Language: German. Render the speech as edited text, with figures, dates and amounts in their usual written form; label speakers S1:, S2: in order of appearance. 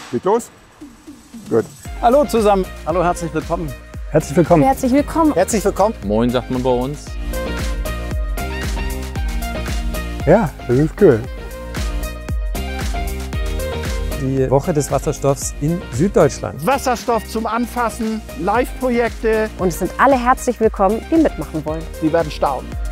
S1: Geht los? Gut.
S2: Hallo zusammen. Hallo, herzlich willkommen.
S1: Herzlich willkommen.
S3: Herzlich willkommen.
S2: Herzlich willkommen.
S4: Moin sagt man bei uns.
S1: Ja, das ist cool.
S5: Die Woche des Wasserstoffs in Süddeutschland.
S2: Wasserstoff zum Anfassen, Live-Projekte.
S3: Und es sind alle herzlich willkommen, die mitmachen wollen.
S2: Sie werden staunen.